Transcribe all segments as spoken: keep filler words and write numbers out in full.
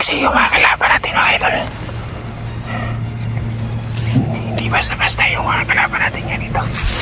kasi yung mga kalaban natin, mga idol. Hindi basta-basta yung mga kalaban natin yan ito.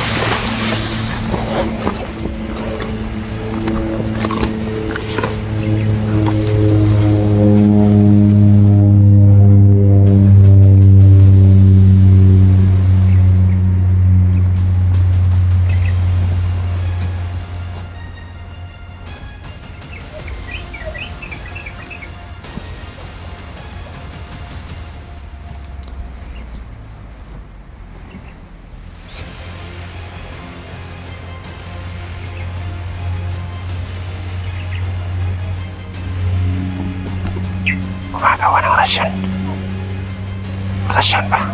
Gumagawa ng rasyon. Rasyon ba?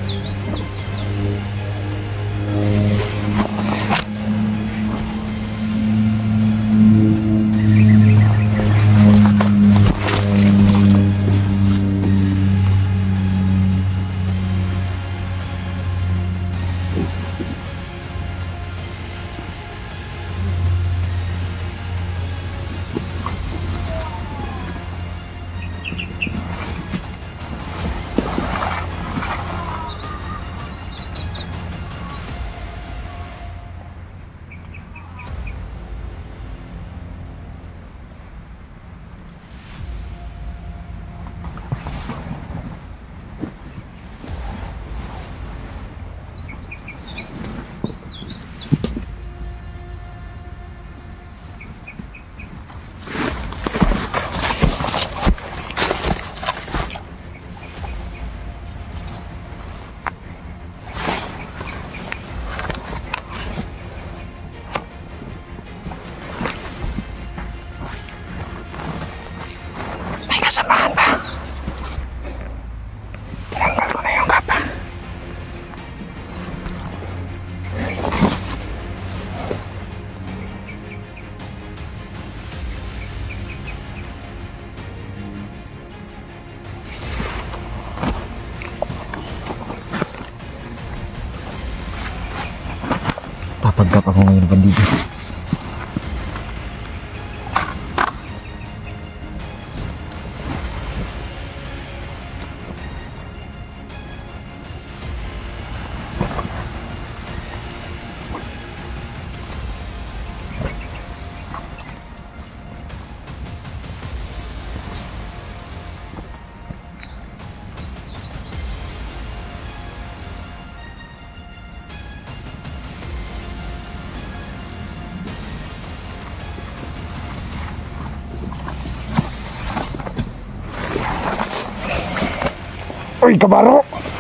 Samahan ba? Tinanggal ko na yung kapa. Papagkap ako ngayon, bandido. Uy, kabaro!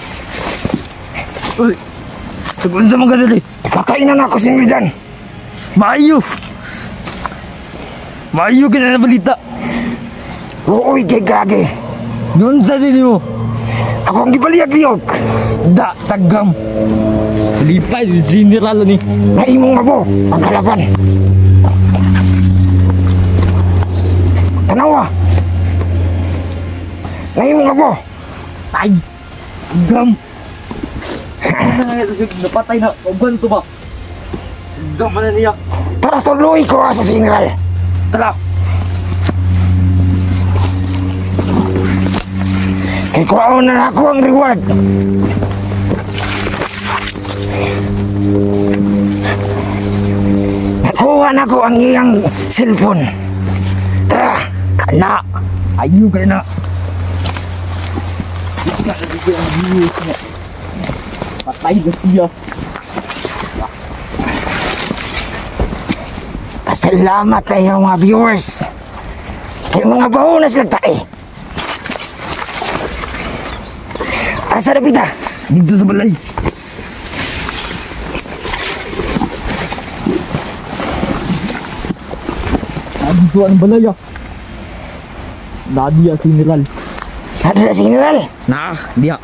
Uy, tugon sa mga dali. Kakainan ako sinil dyan. Maayo! Maayo ka na nabalita. Uy, kay gage. Doon sa dili mo. Ako ang gibaliyag-liyog. Da, taggam. Lipay, siniralo ni. Naimong nga po, ang kalaban. Tanawa. Naimong nga po. Tay! Gam! Napatay na, uban to ba? Gam na niya. Tara, tuloy ko sa sinral. Tara! Kay kuwaon na ako ang reward. Nakuha na ko ang iyang cellphone. Tara! Kana! Ayaw ka na! Patay na siya. Pasalamat kayo mga viewers. Kaya mga baho na sila tae. Asa na pita? Dito sa balay. Ah, dito ang balay ah. Nadi ang general. Ada na si General. Nah, dia.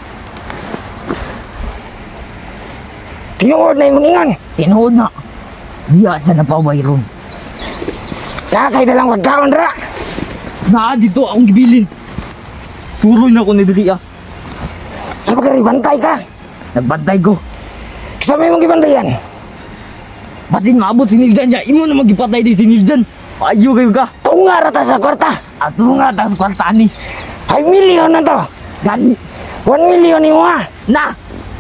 Tinuod na yung mangingon. Tinuod na. Dia sa napaway ron. Nakakay na lang wagkaon ra. Nah, dito akong gibilin. Suroy na ako ni dili ah. Sa pagkaribantay ka. Nagbantay ko. Kasama yung gibantayan. Basin maabot siniljan niya. Imo na magipatay di siniljan. Ayaw kayo ka. Tunga rata sa kwarta. Ato nga, tas kwarta ni. five million na to. Gani. one million ni mo ha. Na!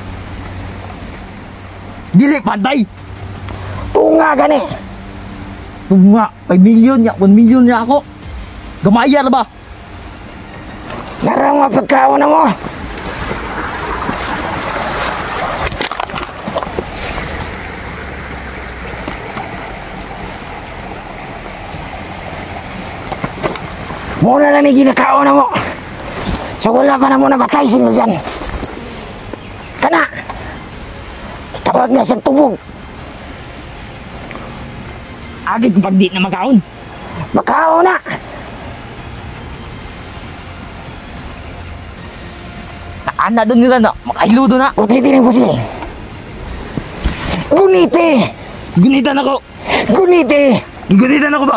Dili pantay! Tunga gani. Tunga, five million ya, one million ya ako. Gamaya na ba? Narang mapagkaon na mo. Muna lang ni ginakaon na mo. So wala pa na mo nabatay sinil dyan. Kana. Tawag na siyang tubog. Agad pag di na makaon. Makaon na. Ana doon nila na, makailudo na. Utiti ng pusil. Guniti. Gunitan ako. Guniti. Gunitan ako ba?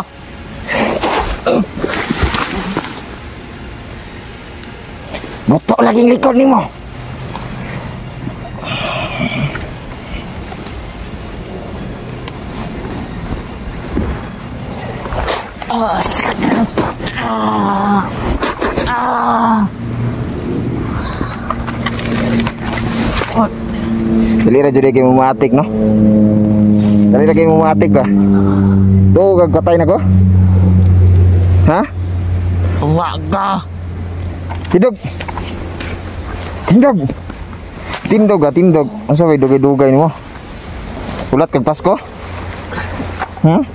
Buto laging likod ni mo. Ah, ah, ah. Oh. Dali ra jud kay mumatik no. Dali ra kay mumatik ba. Do gagkatay na ko. Ha? Wag ka. Tindog. Tindog. Tindog ah, tindog. Asa way dugay-dugay nimo? Ulat kag Pasko? Hmm?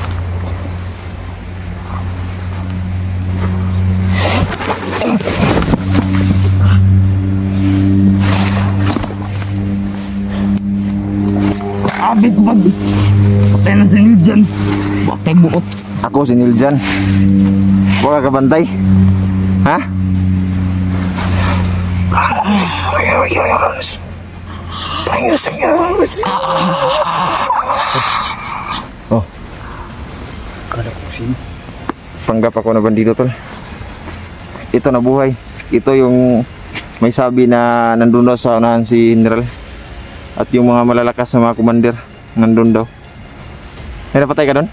Abit pag patay na sinil dyan. Bakay buot. Ako si Niljan. Wa ka bantay? Ha? Oh. Panggap ako na bandido tol. Ito na buhay. Ito yung may sabi na nandun daw sa unahan si General. At yung mga malalakas na mga commander nandun daw. May napatay ka doon?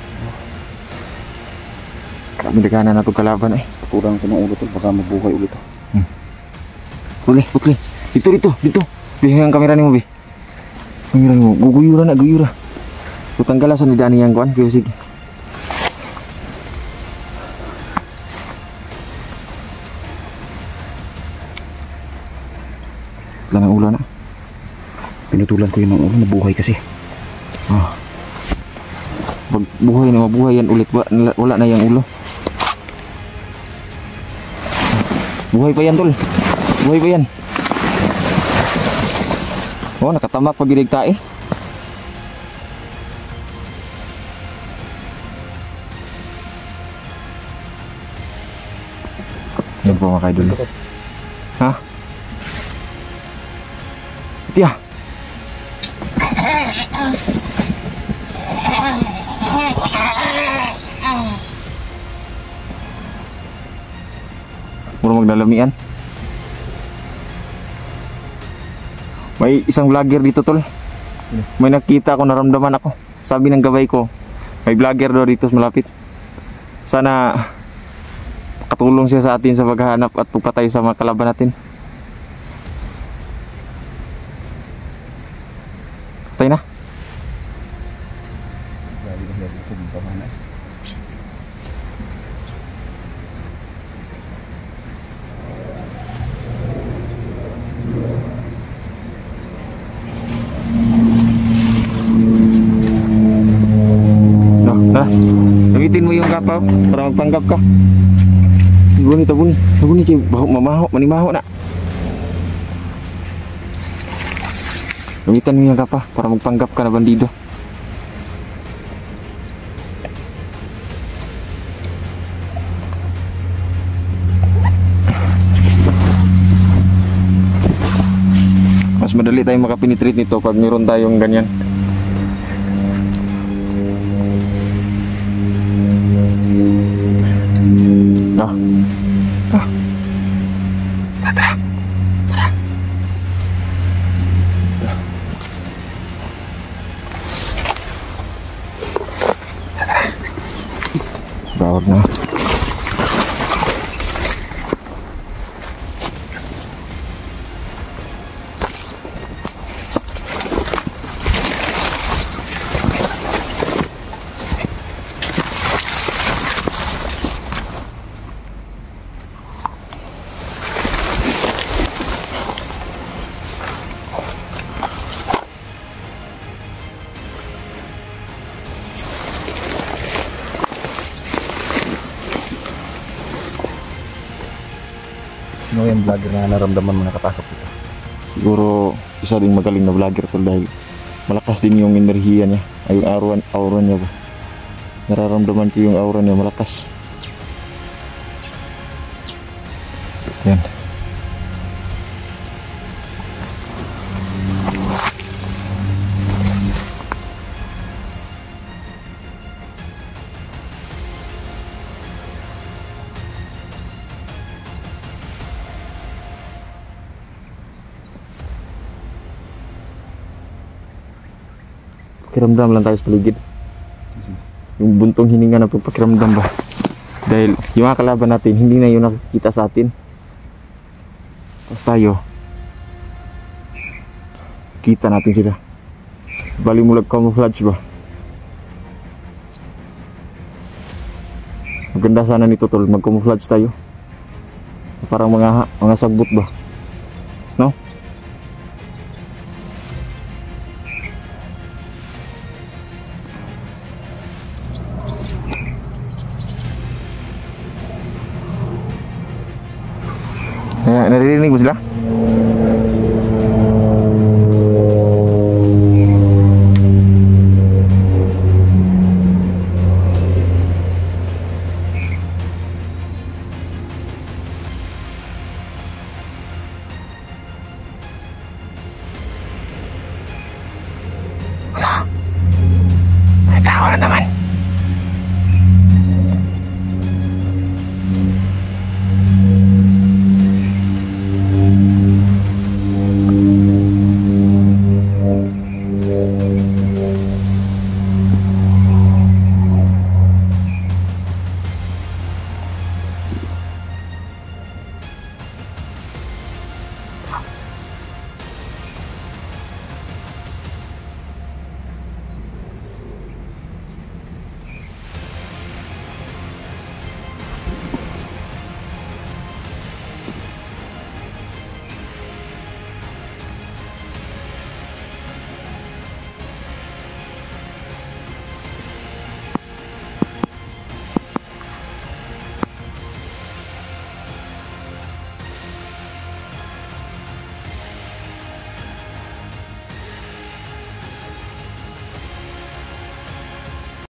Kamindaganan na itong kalaban eh. Kurang ko ng ulo to, baka mabuhay ulit to. Hmm. Putli, putli. Dito, dito, dito. Bihang ang kamera ni mo, Bi. Kamera ni mo. Guguyura na, guyura. Tutang kalasan ni Dani yang kuan. Pero sige. Lang ang ulo na. Pinutulan ko yung mga ulo, nabuhay kasi. Ah. Pag buhay na mabuhay yan ulit, wala, wala na yung ulo. Buhay pa yan tol. Buhay pa yan. Oh, nakatamak pag giligta eh. Yan po mga kaidol. Ha? Tiya. Murang magdalamian. May isang vlogger dito tol. May nakita ako, naramdaman ako. Sabi ng gabay ko, may vlogger daw dito malapit. Sana katulong siya sa atin sa paghahanap at pagpatay sa mga kalaban natin. Patay na. Ha? Gamitin mo yung kapaw para magpanggap ka. Tabuni, tabuni. Tabuni kayo. Baho, mamaho, manimaho na. Gamitan mo yung kapaw para magpanggap ka na bandido. Mas madali tayong makapenetrate nito pag meron tayong ganyan. Ah. Ah. Tara. Tara. Tara. Bawag na. Sino yung vlogger na naramdaman mo nakapasok dito? Siguro isa ding magaling na vlogger tol dahil malakas din yung enerhiya niya. Ay, yung aura, aura niya ba. Nararamdaman ko yung aura niya malakas. Yan. Pakiramdam lang tayo sa paligid. Yung buntong hininga na pakiramdam ba. Dahil yung mga kalaban natin, hindi na yun nakikita sa atin. Tapos tayo, kita natin sila. Bali mo lang camouflage ba. Maganda sana nito tol, mag-camouflage tayo. Parang mga mga sagbot ba. No? Eh, naririnig mo sila?